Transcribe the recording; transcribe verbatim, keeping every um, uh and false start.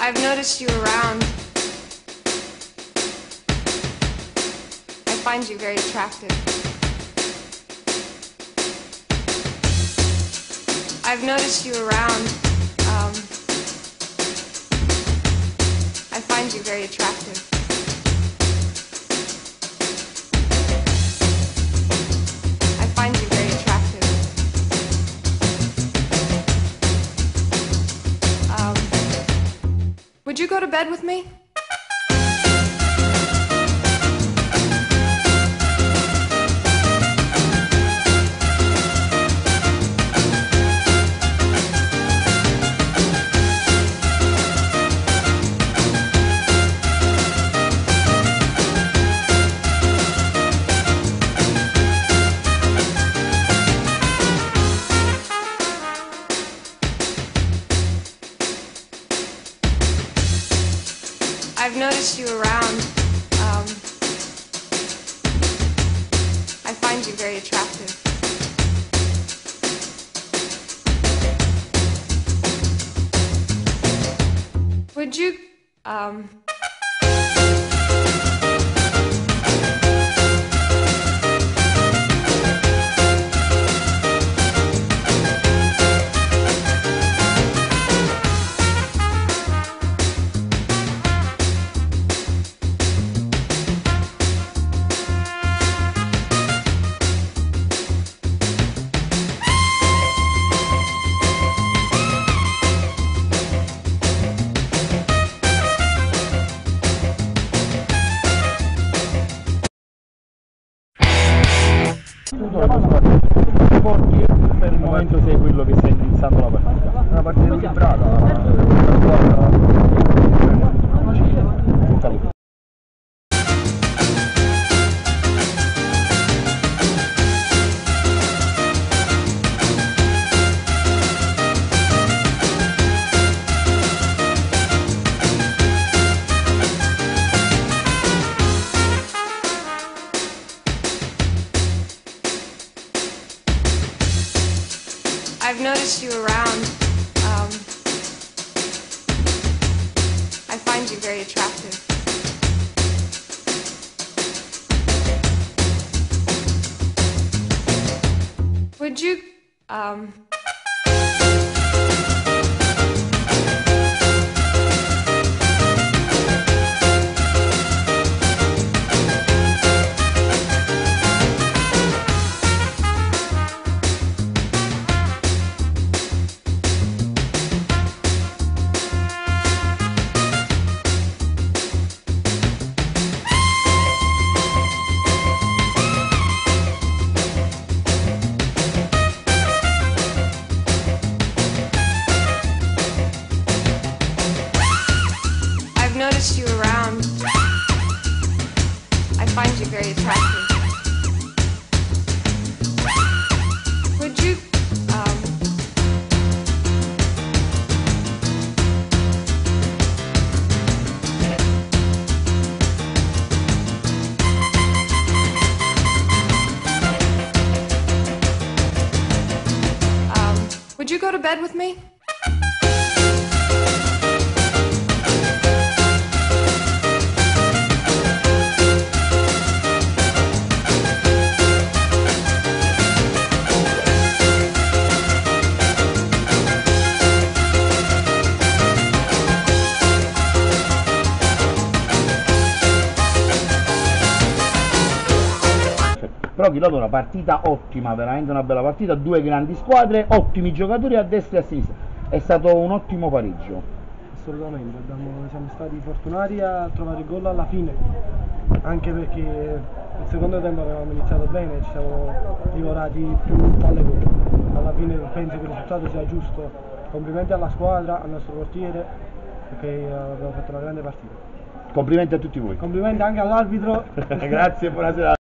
I've noticed you around. I find you very attractive. I've noticed you around. Um, I find you very attractive. I find you very attractive. Um, would you go to bed with me? I've noticed you around. Um, I find you very attractive. Would you, um... Porti per il momento sei quello che sta iniziando la partita. Una partita equilibrata, la squadra. Salute. I've noticed you around. Um, I find you very attractive. Would you, um... noticed you around. I find you very attractive. Would you, um... um, would you go to bed with me? Però chi una partita ottima, veramente una bella partita, due grandi squadre, ottimi giocatori a destra e a sinistra. È stato un ottimo pareggio. Assolutamente, abbiamo, siamo stati fortunati a trovare il gol alla fine, anche perché il secondo tempo avevamo iniziato bene, ci siamo divorati più palle gol. Alla fine penso che il risultato sia giusto. Complimenti alla squadra, al nostro portiere, perché abbiamo fatto una grande partita. Complimenti a tutti voi. Complimenti anche all'arbitro. Grazie, buonasera.